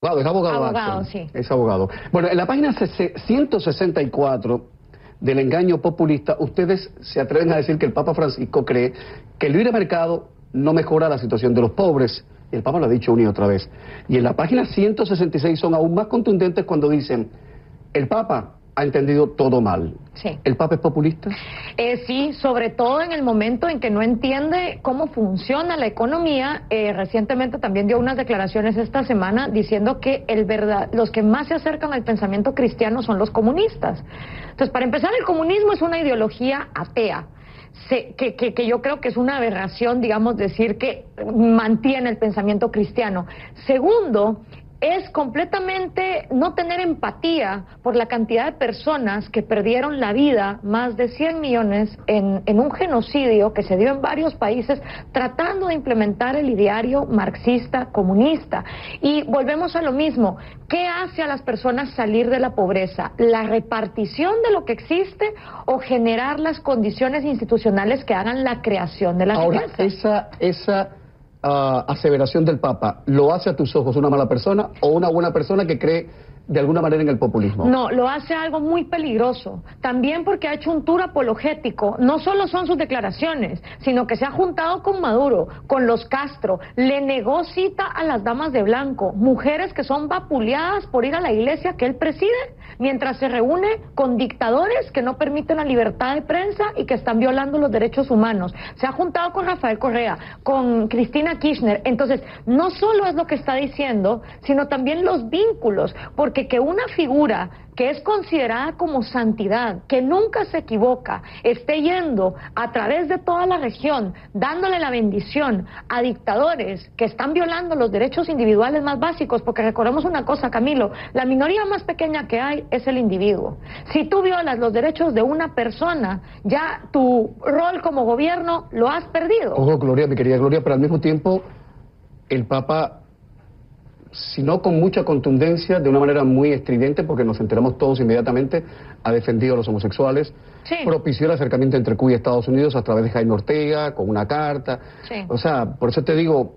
Es abogado. Abogado, sí. Es abogado. Bueno, en la página 164 del engaño populista, ustedes se atreven a decir que el Papa Francisco cree que el libre mercado no mejora la situación de los pobres. El Papa lo ha dicho una y otra vez. Y en la página 166 son aún más contundentes cuando dicen, el Papa ha entendido todo mal. Sí. ¿El Papa es populista? Sí, sobre todo en el momento en que no entiende cómo funciona la economía. Recientemente también dio unas declaraciones esta semana diciendo que los que más se acercan al pensamiento cristiano son los comunistas. Entonces, para empezar, el comunismo es una ideología atea. Que yo creo que es una aberración, digamos, decir que mantiene el pensamiento cristiano. Segundo, es completamente no tener empatía por la cantidad de personas que perdieron la vida, más de 100 millones, en un genocidio que se dio en varios países tratando de implementar el ideario marxista comunista. Y volvemos a lo mismo, ¿qué hace a las personas salir de la pobreza? ¿La repartición de lo que existe o generar las condiciones institucionales que hagan la creación de la riqueza? Esa aseveración del Papa, ¿lo hace a tus ojos una mala persona o una buena persona que cree de alguna manera en el populismo? No, lo hace algo muy peligroso. También porque ha hecho un tour apologético. No solo son sus declaraciones, sino que se ha juntado con Maduro, con los Castro, le negó cita a las damas de blanco, mujeres que son vapuleadas por ir a la iglesia que él preside, mientras se reúne con dictadores que no permiten la libertad de prensa y que están violando los derechos humanos. Se ha juntado con Rafael Correa, con Cristina Kirchner. Entonces, no solo es lo que está diciendo, sino también los vínculos, porque que una figura que es considerada como santidad, que nunca se equivoca, esté yendo a través de toda la región, dándole la bendición a dictadores que están violando los derechos individuales más básicos, porque recordemos una cosa, Camilo, la minoría más pequeña que hay es el individuo. Si tú violas los derechos de una persona, ya tu rol como gobierno lo has perdido. Ojo, Gloria, mi querida Gloria, pero al mismo tiempo el Papa, si no con mucha contundencia, de una manera muy estridente, porque nos enteramos todos inmediatamente, ha defendido a los homosexuales, sí, propició el acercamiento entre Cuba y Estados Unidos a través de Jaime Ortega, con una carta. Sí. O sea, por eso te digo,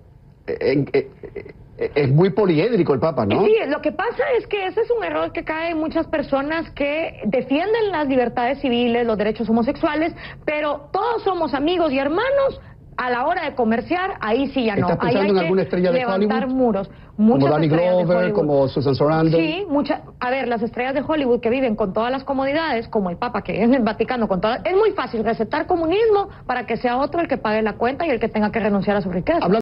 es muy poliédrico el Papa, ¿no? Sí, lo que pasa es que ese es un error que cae en muchas personas que defienden las libertades civiles, los derechos homosexuales, pero todos somos amigos y hermanos. A la hora de comerciar, ahí sí ya no. ¿Estás pensando en alguna estrella de Hollywood? Levantar muros. Como Danny Glover, como Susan Sarandon. Sí, a ver, las estrellas de Hollywood que viven con todas las comodidades, como el Papa que vive en el Vaticano con todas... Es muy fácil recetar comunismo para que sea otro el que pague la cuenta y el que tenga que renunciar a su riqueza.